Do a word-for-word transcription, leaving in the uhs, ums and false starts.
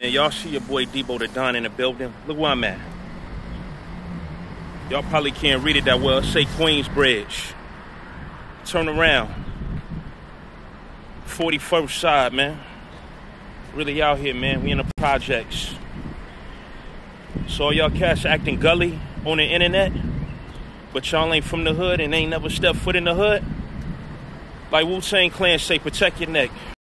And y'all see your boy Debo the Don in the building. Look where I'm at. Y'all probably can't read it that well. Say Queensbridge. Turn around. forty-first side, man. Really out here, man. We in the projects. So all y'all cats acting gully on the internet, but y'all ain't from the hood and ain't never stepped foot in the hood. Like Wu-Tang Clan say, protect your neck.